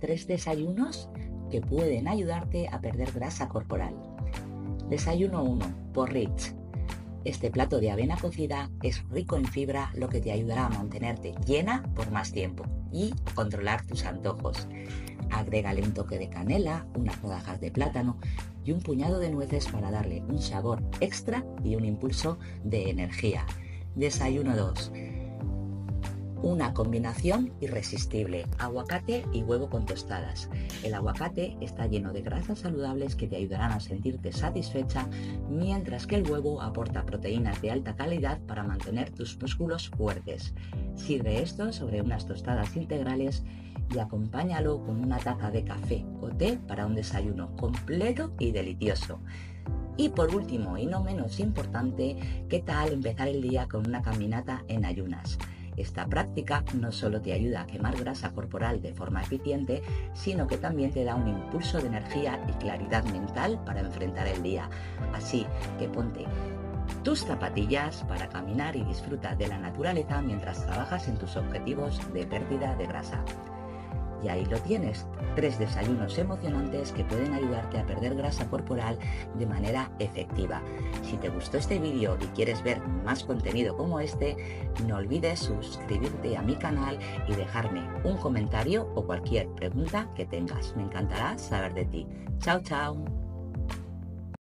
3 desayunos que pueden ayudarte a perder grasa corporal. Desayuno 1. Porridge. Este plato de avena cocida es rico en fibra, lo que te ayudará a mantenerte llena por más tiempo y controlar tus antojos. Agrégale un toque de canela, unas rodajas de plátano y un puñado de nueces para darle un sabor extra y un impulso de energía. Desayuno 2. Una combinación irresistible: aguacate y huevo con tostadas. El aguacate está lleno de grasas saludables que te ayudarán a sentirte satisfecha, mientras que el huevo aporta proteínas de alta calidad para mantener tus músculos fuertes. Sirve esto sobre unas tostadas integrales y acompáñalo con una taza de café o té para un desayuno completo y delicioso. Y por último, y no menos importante, ¿qué tal empezar el día con una caminata en ayunas? Esta práctica no solo te ayuda a quemar grasa corporal de forma eficiente, sino que también te da un impulso de energía y claridad mental para enfrentar el día. Así que ponte tus zapatillas para caminar y disfruta de la naturaleza mientras trabajas en tus objetivos de pérdida de grasa. Y ahí lo tienes, 3 desayunos emocionantes que pueden ayudarte a perder grasa corporal de manera efectiva. Si te gustó este vídeo y quieres ver más contenido como este, no olvides suscribirte a mi canal y dejarme un comentario o cualquier pregunta que tengas. Me encantará saber de ti. Chao, chao.